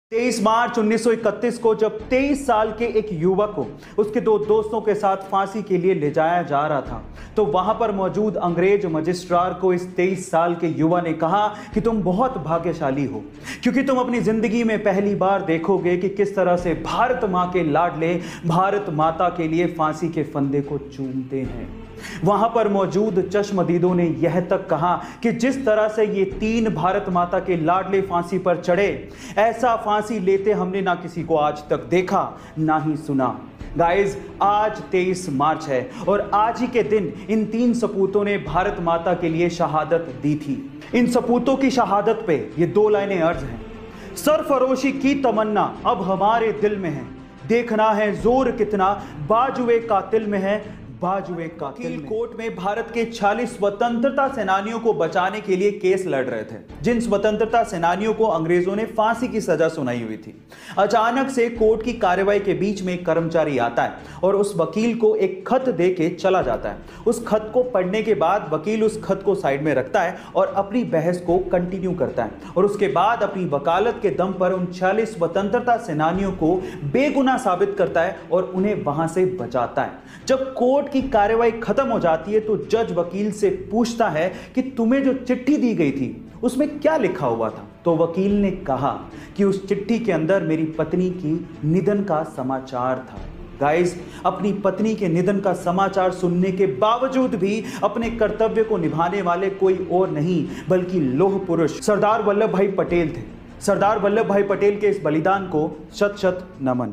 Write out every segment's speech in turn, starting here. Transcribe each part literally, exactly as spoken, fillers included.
तेईस मार्च उन्नीस सौ इकतीस को जब तेईस साल के एक युवक को उसके दो दोस्तों के साथ फांसी के लिए ले जाया जा रहा था, तो वहां पर मौजूद अंग्रेज मजिस्ट्रार को इस तेईस साल के युवा ने कहा कि तुम बहुत भाग्यशाली हो, क्योंकि तुम अपनी जिंदगी में पहली बार देखोगे कि किस तरह से भारत मां के लाडले भारत माता के लिए फांसी के फंदे को चूमते हैं। वहां पर मौजूद चश्मदीदों ने यह तक कहा कि जिस तरह से ये तीन भारत माता के लाडले फांसी पर चढ़े, ऐसा फांसी लेते हमने ना किसी को आज तक देखा ना ही सुना। गाइस, आज तेईस मार्च है और आज ही के दिन इन तीन सपूतों ने भारत माता के लिए शहादत दी थी। इन सपूतों की शहादत पे ये दो लाइनें अर्ज हैं। सरफरोशी की तमन्ना अब हमारे दिल में है, देखना है जोर कितना बाजुए कातिल में है, बाजुए कातिल में। कोर्ट में भारत के छियालीस स्वतंत्रता सेनानियों को बचाने के लिए केस लड़ रहे थे, जिन स्वतंत्रता सेनानियों को अंग्रेजों ने फांसी की सजा सुनाई हुई थी। अचानक से कोर्ट की कार्रवाई के बीच में एक कर्मचारी आता है और उस वकील को एक खत दे के चला जाता है। उस खत को पढ़ने के बाद वकील उस खत को साइड में रखता है और अपनी बहस को कंटिन्यू करता है और उसके बाद अपनी वकालत के दम पर उन छियालीस स्वतंत्रता सेनानियों को बेगुनाह साबित करता है और उन्हें वहां से बचाता है। जब कोर्ट की कार्रवाई खत्म हो जाती है तो जज वकील से पूछता है कि तुम्हें जो चिट्ठी दी गई थी उसमें क्या लिखा हुआ था। तो वकील ने कहा कि उस चिट्ठी के अंदर मेरी पत्नी की निधन का समाचार था। गाइस, अपनी पत्नी के निधन का समाचार सुनने के बावजूद भी अपने कर्तव्य को निभाने वाले कोई और नहीं बल्कि लौह पुरुष सरदार वल्लभ भाई पटेल थे। सरदार वल्लभ भाई पटेल के इस बलिदान को शत शत नमन।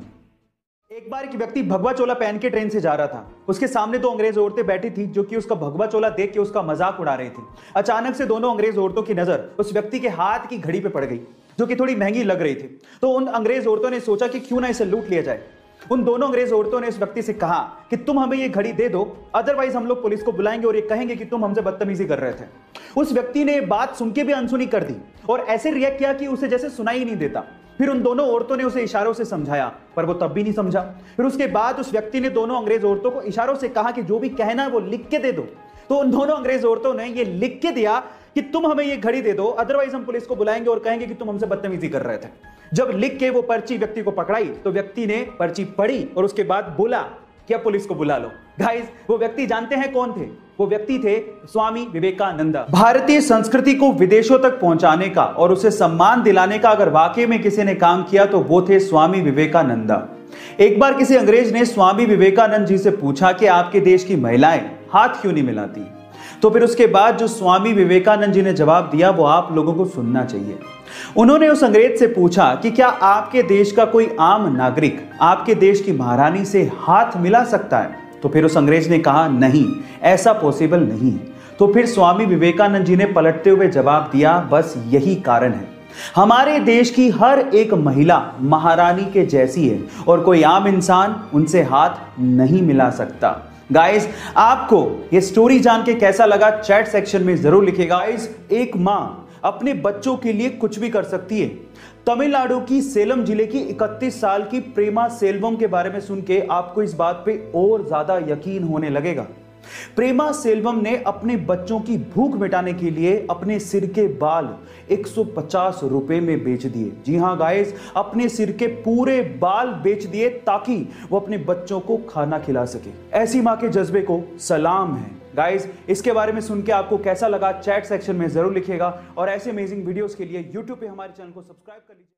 एक बार एक व्यक्ति भगवा चोला पहन के ट्रेन से जा रहा था। उसके सामने दो अंग्रेज औरतें बैठी थी जो कि उसका भगवा चोला देख के उसका मजाक उड़ा रही थी। अचानक से दोनों अंग्रेज औरतों की नजर उस व्यक्ति के हाथ की घड़ी पे पड़ गई, जो कि थोड़ी महंगी लग रही थी। तो उन अंग्रेज औरतों ने सोचा कि क्यों ना इसे लूट लिया जाए। उन दोनों अंग्रेज औरतों ने इस व्यक्ति से कहा कि तुम हमें ये घड़ी दे दो, अदरवाइज हम लोग पुलिस को बुलाएंगे और ये कहेंगे कि तुम हमसे बदतमीजी कर रहे थे। उस व्यक्ति ने बात सुन के भी अनसुनी कर दी और ऐसे रिएक्ट किया कि उसे जैसे सुनाई ही नहीं देता। फिर उन दोनों औरतों ने उसे इशारों से समझाया, पर वो तब भी नहीं समझा। फिर उसके बाद उस व्यक्ति ने दोनों अंग्रेज औरतों को इशारों से कहा कि जो भी कहना है वो लिख के दे दो। तो उन दोनों अंग्रेज औरतों ने ये लिख के दिया कि तुम हमें ये घड़ी दे दो, अदरवाइज हम पुलिस को बुलाएंगे और कहेंगे कि तुम हमसे बदतमीजी कर रहे थे। जब लिख के वो पर्ची व्यक्ति को पकड़ाई तो व्यक्ति ने पर्ची पढ़ी और उसके बाद बोला कि अब पुलिस को बुला लो। गाइस, वो व्यक्ति जानते हैं कौन थे? वो व्यक्ति थे स्वामी विवेकानंद। भारतीय संस्कृति को विदेशों तक पहुंचाने का और उसे सम्मान दिलाने का अगर वाकई में किसी ने काम किया तो वो थे स्वामी विवेकानंद। एक बार किसी अंग्रेज ने स्वामी विवेकानंद जी से पूछा कि आपके देश की महिलाएं हाथ क्यों नहीं मिलाती? तो फिर उसके बाद जो स्वामी विवेकानंद जी ने जवाब दिया वो आप लोगों को सुनना चाहिए। उन्होंने उस अंग्रेज से पूछा कि क्या आपके देश का कोई आम नागरिक आपके देश की महारानी से हाथ मिला सकता है? तो फिर उस अंग्रेज ने कहा नहीं, ऐसा पॉसिबल नहीं है। तो फिर स्वामी विवेकानंद जी ने पलटते हुए जवाब दिया, बस यही कारण है, हमारे देश की हर एक महिला महारानी के जैसी है और कोई आम इंसान उनसे हाथ नहीं मिला सकता। गाइस, आपको ये स्टोरी जान के कैसा लगा चैट सेक्शन में जरूर लिखिएगा। गाइस, एक मां अपने बच्चों के लिए कुछ भी कर सकती है। तमिलनाडु की सेलम जिले की इकतीस साल की प्रेमा सेल्वम के बारे में सुन के आपको इस बात पे और ज्यादा यकीन होने लगेगा। प्रेमा सेल्वम ने अपने बच्चों की भूख मिटाने के लिए अपने सिर के बाल एक सौ पचास रुपए में बेच दिए। जी हां गाइस, अपने सिर के पूरे बाल बेच दिए ताकि वो अपने बच्चों को खाना खिला सके। ऐसी मां के जज्बे को सलाम है। गाइस, इसके बारे में सुन के आपको कैसा लगा चैट सेक्शन में जरूर लिखिएगा और ऐसे अमेजिंग वीडियोस के लिए यूट्यूब पे हमारे चैनल को सब्सक्राइब कर लीजिए।